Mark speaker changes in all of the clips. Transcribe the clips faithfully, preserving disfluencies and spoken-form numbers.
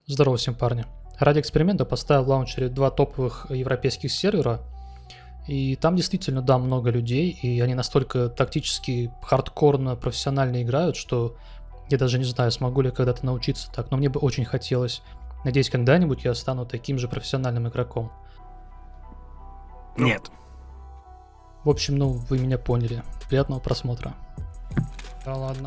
Speaker 1: Здорово всем, парни. Ради эксперимента поставил в лаунчере два топовых европейских сервера. И там действительно, да, много людей, и они настолько тактически, хардкорно, профессионально играют, что я даже не знаю, смогу ли когда-то научиться так, но мне бы очень хотелось. Надеюсь, когда-нибудь я стану таким же профессиональным игроком.
Speaker 2: Нет.
Speaker 1: В общем, ну, вы меня поняли. Приятного просмотра. Да ладно.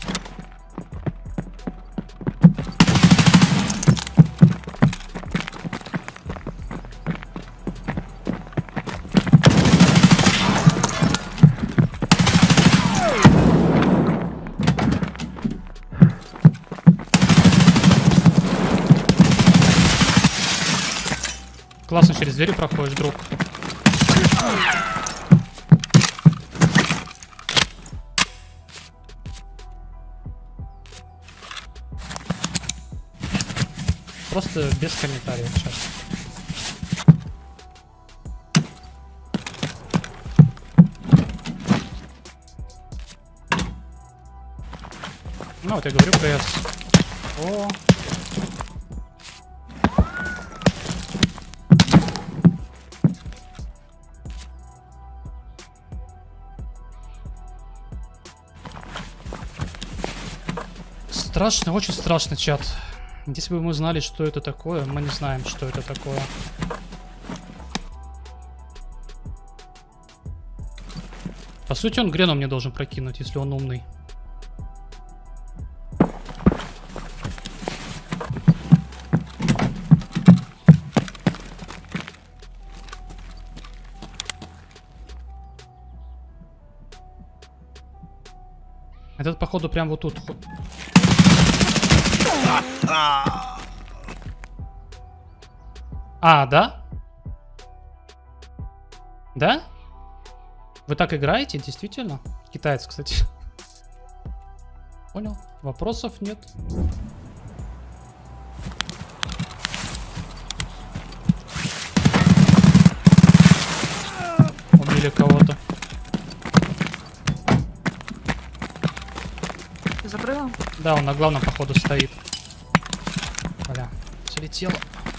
Speaker 1: Классно через двери проходишь, друг. Просто без комментариев сейчас. Ну вот я говорю, ПС. О. Страшно, очень страшно, чат. Если бы мы знали, что это такое, мы не знаем, что это такое. По сути, он греном мне должен прокинуть, если он умный. Этот, походу, прям вот тут. А, да? Да? Вы так играете, действительно? Китаец, кстати. Понял. Вопросов нет. Убили кого-то.
Speaker 3: Ты закрыла?
Speaker 1: Да, он на главном, походу, стоит. Бля, залетело.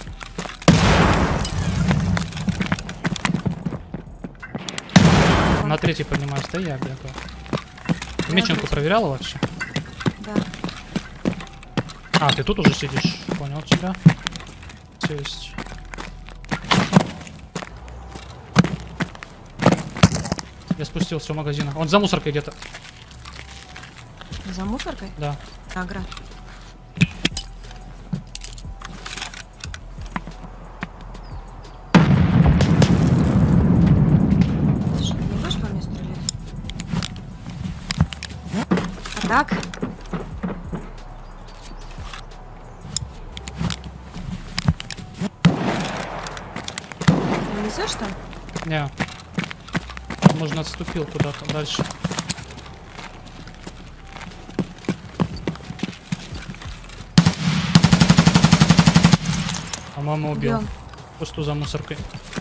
Speaker 1: На третий поднимаюсь, да, я бегаю. Ты меченку проверяла вообще?
Speaker 3: Да.
Speaker 1: А, ты тут уже сидишь. Понял тебя. Все есть. Я спустился у магазина. Он за мусоркой где-то.
Speaker 3: За мусоркой?
Speaker 1: Да.
Speaker 3: Агра. Что, не будешь по мне стрелять? А так? Ты несешь там?
Speaker 1: Не. Можно отступил куда-то дальше. По-моему, убил.
Speaker 3: Убил.
Speaker 1: Пусту за мусоркой.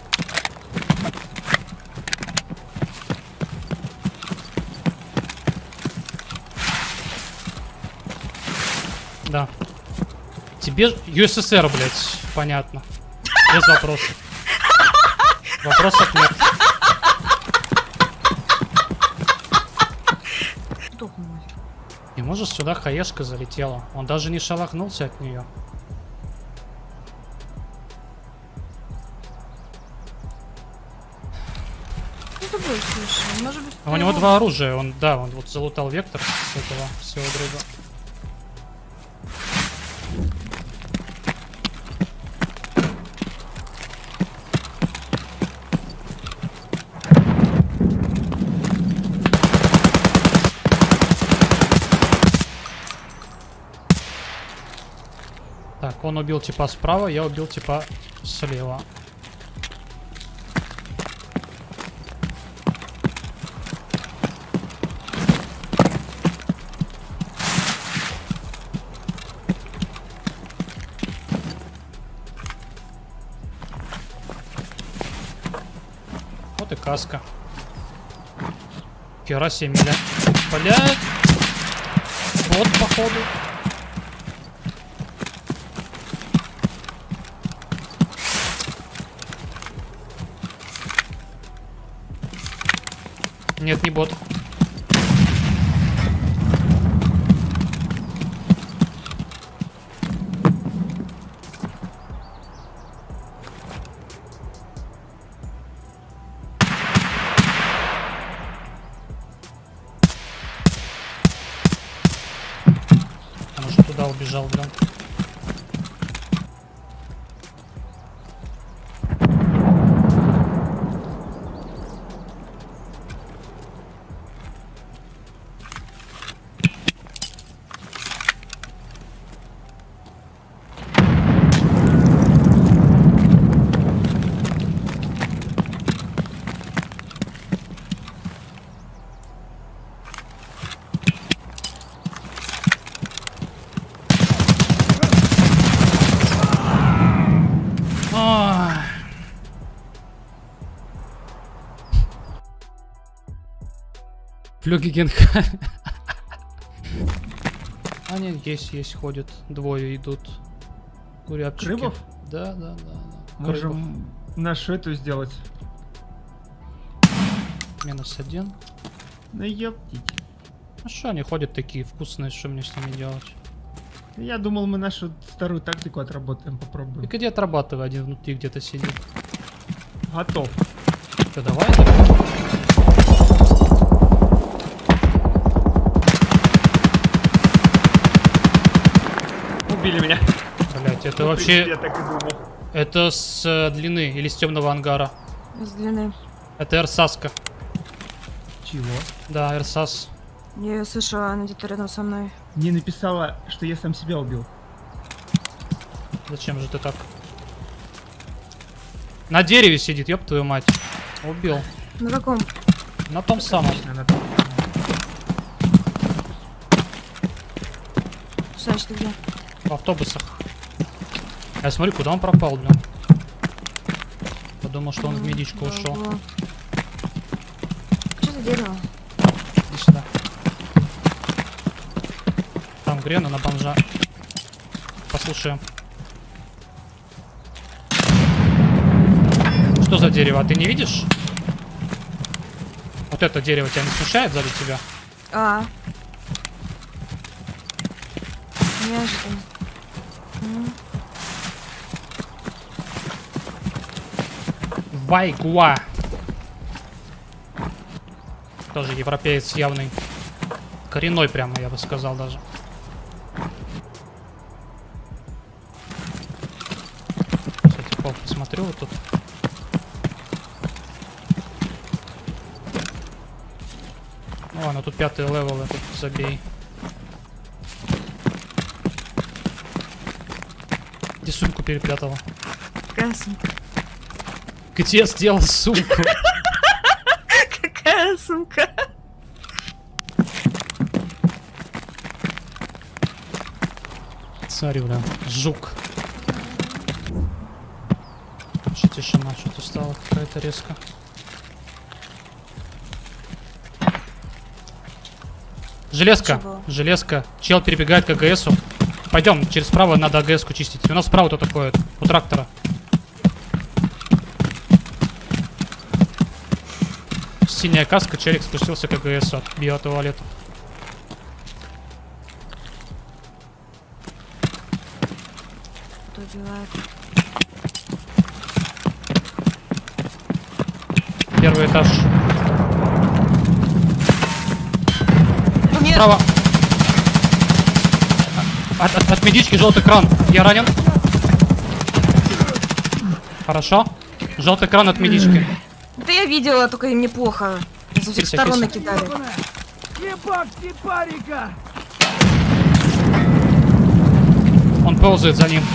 Speaker 1: Да. Тебе ю эс эс эр, блядь, понятно. Без вопросов. Вопросов нет. Не можешь, сюда хаешка залетела. Он даже не шелохнулся от нее.
Speaker 3: Может быть,
Speaker 1: А у него два оружия, он, да, он вот залутал вектор с этого всего друга. Так, он убил типа справа, я убил типа слева. Вот и каска. Хера себе, блядь. Блядь. Вот, походу. Нет, не бот. Он уже туда убежал, блин. Флюгегенхайм. А нет, есть, есть, ходят. Двое идут. Курятчики.
Speaker 2: Крыбов?
Speaker 1: Да, да, да. да.
Speaker 2: Можем нашу эту сделать.
Speaker 1: Минус один.
Speaker 2: Ну ёптить.
Speaker 1: А что они ходят такие вкусные, что мне с ними делать?
Speaker 2: Я думал, мы нашу старую тактику отработаем, попробуем.
Speaker 1: И где отрабатывай, один внутри где-то сидит.
Speaker 2: Готов.
Speaker 1: Да давай, давай.
Speaker 2: Убили меня.
Speaker 1: Блять, это
Speaker 2: Ну,
Speaker 1: вообще...
Speaker 2: Я так и думал.
Speaker 1: Это с э, длины или с темного ангара?
Speaker 3: С длины.
Speaker 1: Это Эрсаска.
Speaker 2: Чего?
Speaker 1: Да, Эрсас.
Speaker 3: Я ее слышала, она где-то рядом со мной.
Speaker 2: Мне написала, что я сам себя убил.
Speaker 1: Зачем же ты так? На дереве сидит, ёб твою мать. Убил.
Speaker 3: На каком?
Speaker 1: На том самом.
Speaker 2: Она...
Speaker 3: Саш, ты где?
Speaker 1: В автобусах. Я смотрю, куда он пропал, блин. Подумал, что он в медичку ушел.
Speaker 3: Что за дерево?
Speaker 1: Иди сюда. Там Грена на бомжа. Послушаем. Что за дерево? А ты не видишь? Вот это дерево тебя не смущает сзади тебя?
Speaker 3: А. Неожиданно. М.
Speaker 1: Вайгуа. Тоже европеец явный. Коренной прямо, я бы сказал даже. Кстати, пол посмотрю вот тут. Ну ладно, тут пятый левел, этот забей. Где сумку перепрятала?
Speaker 3: Какая сумка?
Speaker 1: Где сделал сумку?
Speaker 3: Какая сумка?
Speaker 1: Смотри, бля, жук. Что тишина, что-то стало какая-то резко. Железка,
Speaker 3: Чего?
Speaker 1: железка. Чел перебегает к АГСу. Пойдем, через право надо АГСку чистить. У нас справа кто такое? У трактора. Синяя каска, челик спустился к АГСу от биотуалета.
Speaker 3: Кто убивает?
Speaker 1: Первый этаж.
Speaker 3: Нет.
Speaker 1: Справа. От, от, от медички желтый кран. Я ранен. Хорошо. Желтый кран от медички.
Speaker 3: Да я видела, только им неплохо. Со всех
Speaker 1: Кися,
Speaker 3: сторон
Speaker 1: кися.
Speaker 3: накидали.
Speaker 1: Он ползает за ним.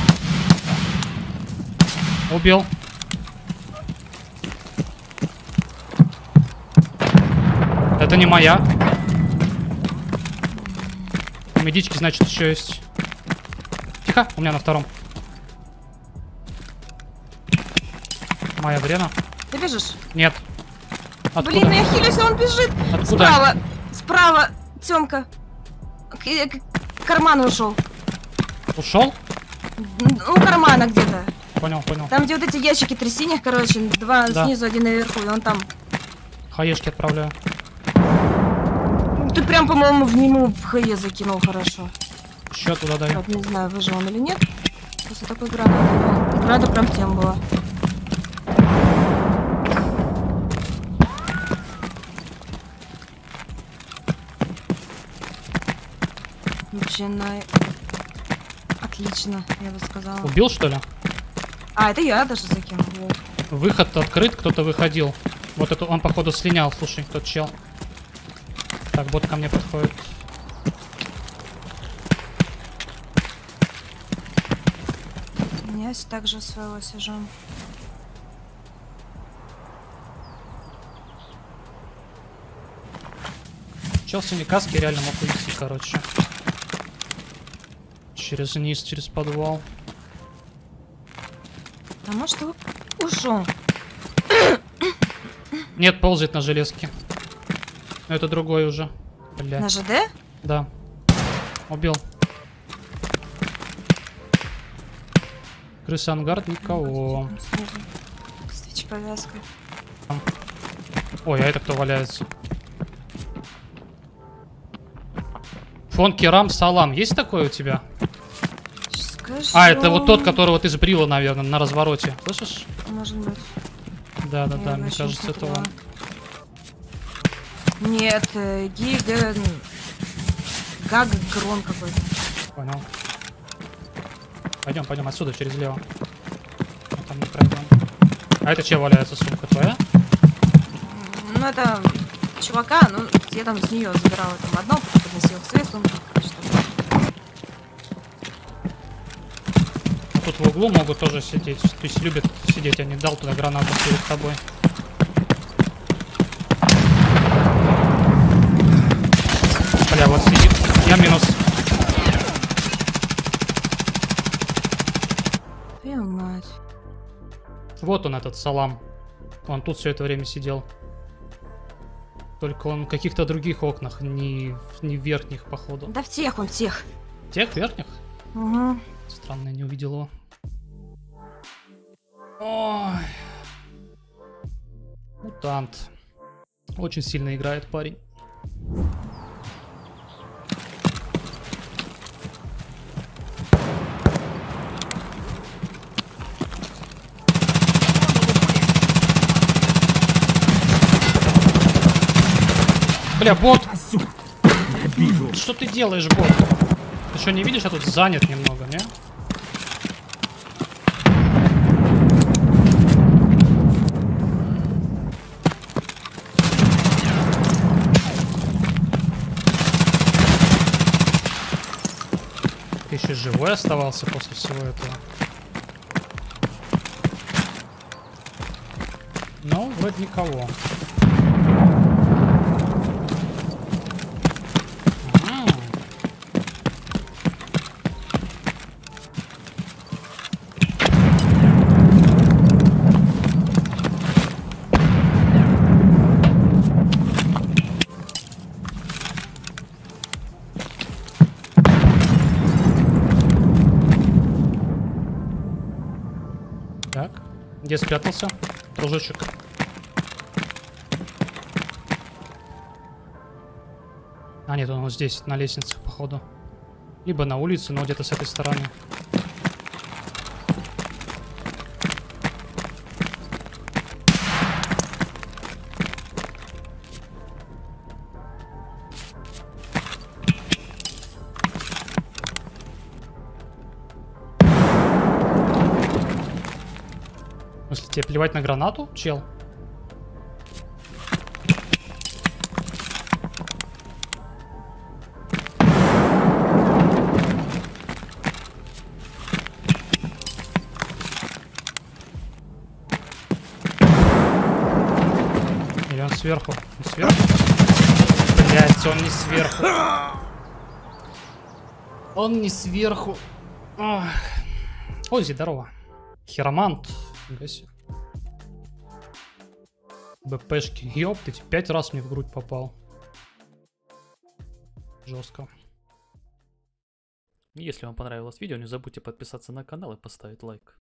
Speaker 1: Убил. Это не моя. У медички, значит, еще есть. Тихо, у меня на втором. Моя Грена.
Speaker 3: Ты бежишь?
Speaker 1: Нет. Откуда?
Speaker 3: Блин, ну я хилюсь, а он бежит.
Speaker 1: Откуда?
Speaker 3: Справа. Справа. Тёмка. К, к- к карману ушел.
Speaker 1: Ушел?
Speaker 3: Ну, у кармана где-то.
Speaker 1: Понял, понял.
Speaker 3: Там, где вот эти ящики три синих, короче, два
Speaker 1: Да.
Speaker 3: снизу, один наверху, и он там.
Speaker 1: Хаешки отправляю.
Speaker 3: ты прям, по-моему, в нему в ХЕ закинул хорошо.
Speaker 1: Еще туда дай.
Speaker 3: Вот, не знаю, выжил он или нет. После такой града. Града прям тем была. Вообще, на... Отлично, я бы сказала.
Speaker 1: Убил, что ли?
Speaker 3: А, это я даже закинул. Вот.
Speaker 1: Выход открыт, кто-то выходил. Вот это он, походу, слинял. Слушай, тот чел. Так, бот ко мне подходит.
Speaker 3: Я также своего сижу.
Speaker 1: Чел в синей каске реально мог уйти, короче. Через низ, через подвал.
Speaker 3: А может, его ушел?
Speaker 1: Нет, ползает на железке. Но это другой уже. Блядь.
Speaker 3: На ЖД?
Speaker 1: Да. Убил. Крыса ангард, никого.
Speaker 3: Свеч повязкой.
Speaker 1: Ой, а это кто валяется? Фон Керам Салам. Есть такой у тебя?
Speaker 3: Скажу...
Speaker 1: А, это вот тот, которого ты сбрила, наверное, на развороте. Слышишь?
Speaker 3: Может быть.
Speaker 1: Да, да,
Speaker 3: Я
Speaker 1: да, мне
Speaker 3: вообще
Speaker 1: кажется,
Speaker 3: не
Speaker 1: это
Speaker 3: поняла.
Speaker 1: он.
Speaker 3: Нет, э, Гига... Гаг Грон какой-то.
Speaker 1: Понял. Пойдем, пойдем отсюда, через лево. Мы там не пройдем. А это че валяется, сумка твоя?
Speaker 3: Ну, это чувака, ну, я там с нее забирала там одно, потом подносила к своей сумке.
Speaker 1: Тут в углу могут тоже сидеть. То есть любят сидеть, я не дал туда гранату перед тобой. Бля, вот сидит. Я минус.
Speaker 3: Твою мать.
Speaker 1: Вот он, этот Салам. Он тут все это время сидел. Только он в каких-то других окнах, не, в- не в верхних, походу.
Speaker 3: Да в тех он, в тех.
Speaker 1: Тех верхних?
Speaker 3: Угу.
Speaker 1: Странно, я не увидел его. Ой. Мутант. Очень сильно играет парень. Бля, бот! Что ты делаешь, бот? Ты что, не видишь, я тут занят немного, не? Ты еще живой оставался после всего этого? Ну, вроде никого. М. Так, где спрятался, дружочек? А нет, он вот здесь, на лестнице, походу. Либо на улице, но где-то с этой стороны. В смысле, тебе плевать на гранату, чел? Или он сверху? Он сверху? Блять, он не сверху. Он не сверху. Ах. Ози, здорово. Хиромант. Нифига себе. БПшки. Ёптыть, пять раз мне в грудь попал. Жестко.
Speaker 4: Если вам понравилось видео, не забудьте подписаться на канал и поставить лайк.